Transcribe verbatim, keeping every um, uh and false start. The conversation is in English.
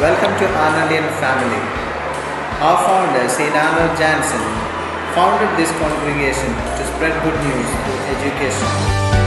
Welcome to Arnoldian family. Our founder, Saint Arnold Jansen, founded this congregation to spread good news through education.